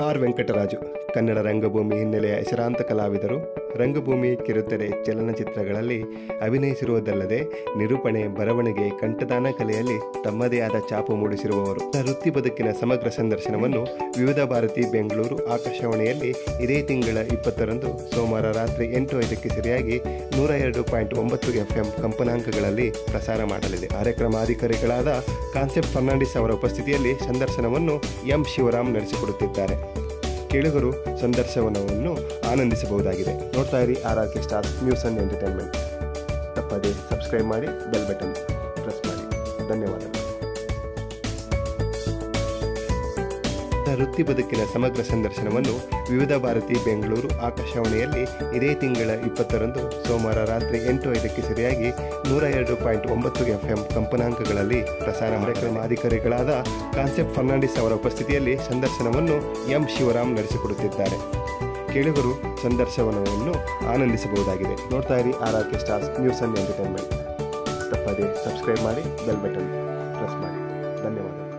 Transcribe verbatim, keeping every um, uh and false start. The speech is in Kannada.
ಆರ್ ವೆಂಕಟರಾಜು ಕನ್ನಡ ರಂಗಭೂಮಿ ಹಿನ್ನೆಲೆಯ ಹೆಸರಾಂತ ಕಲಾವಿದರು. ರಂಗಭೂಮಿ, ಕಿರುತೆರೆ, ಚಲನಚಿತ್ರಗಳಲ್ಲಿ ಅಭಿನಯಿಸಿರುವುದಲ್ಲದೆ ನಿರೂಪಣೆ, ಬರವಣಿಗೆ, ಕಂಠದಾನ ಕಲೆಯಲ್ಲಿ ತಮ್ಮದೇ ಆದ ಛಾಪು ಮೂಡಿಸಿರುವವರು. ವೃತ್ತಿ ಬದುಕಿನ ಸಮಗ್ರ ಸಂದರ್ಶನವನ್ನು ವಿವಿಧ ಭಾರತಿ ಬೆಂಗಳೂರು ಆಕಾಶವಾಣಿಯಲ್ಲಿ ಇದೇ ತಿಂಗಳ ಇಪ್ಪತ್ತರಂದು ಸೋಮವಾರ ರಾತ್ರಿ ಎಂಟು ಐದಕ್ಕೆ ಸರಿಯಾಗಿ ನೂರ ಎರಡು ಪಾಯಿಂಟ್ ಒಂಬತ್ತು ಎಫ್ ಎಂ ಕಂಪನಾಂಕಗಳಲ್ಲಿ ಪ್ರಸಾರ ಮಾಡಲಿದೆ. ಕಾರ್ಯಕ್ರಮಾಧಿಕಾರಿಗಳಾದ ಕಾನ್ಸೆಪ್ಟ್ ಫರ್ನಾಂಡಿಸ್ ಅವರ ಉಪಸ್ಥಿತಿಯಲ್ಲಿ ಸಂದರ್ಶನವನ್ನು ಎಂ ಶಿವರಾಮ್ ನಡೆಸಿಕೊಡುತ್ತಿದ್ದಾರೆ. ಕೇಳುಗರು ಸಂದರ್ಶನವನ್ನು ಆನಂದಿಸಬಹುದಾಗಿದೆ. ನೋಡ್ತಾ ಇರಿ R R K stars news and entertainment. ತಪ್ಪದೇ ಸಬ್ಸ್ಕ್ರೈಬ್ ಮಾಡಿ, ಬೆಲ್ ಬಟನ್ ಪ್ರೆಸ್ ಮಾಡಿ. ಧನ್ಯವಾದಗಳು. ವೃತ್ತಿ ಬದುಕಿನ ಸಮಗ್ರ ಸಂದರ್ಶನವನ್ನು ವಿವಿಧ ಭಾರತಿ ಬೆಂಗಳೂರು ಆಕಾಶವಾಣಿಯಲ್ಲಿ ಇದೇ ತಿಂಗಳ ಇಪ್ಪತ್ತರಂದು ಸೋಮವಾರ ರಾತ್ರಿ ಎಂಟು ಐದಕ್ಕೆ ಸರಿಯಾಗಿ ನೂರ ಎರಡು ಪಾಯಿಂಟ್ ಒಂಬತ್ತು ಎಫ್ ಎಂ ಕಂಪನಾಂಕಗಳಲ್ಲಿ ಪ್ರಸಾರ ಕಾರ್ಯಕ್ರಮಾಧಿಕಾರಿಗಳಾದ ಕಾನ್ಸೆಪ್ಟ್ ಫರ್ನಾಂಡಿಸ್ ಅವರ ಉಪಸ್ಥಿತಿಯಲ್ಲಿ ಸಂದರ್ಶನವನ್ನು ಎಂ ಶಿವರಾಮ್ ನಡೆಸಿಕೊಡುತ್ತಿದ್ದಾರೆ. ಕೇಳುಗರು ಸಂದರ್ಶನವನ್ನು ಆನಂದಿಸಬಹುದಾಗಿದೆ. ನೋಡ್ತಾ ಇರಿ R R K stars news and entertainment. ತಪ್ಪದೇ ಸಬ್ಸ್ಕ್ರೈಬ್ ಮಾಡಿ, ಬೆಲ್ ಬಟನ್ ಪ್ರೆಸ್ ಮಾಡಿ. ಧನ್ಯವಾದಗಳು.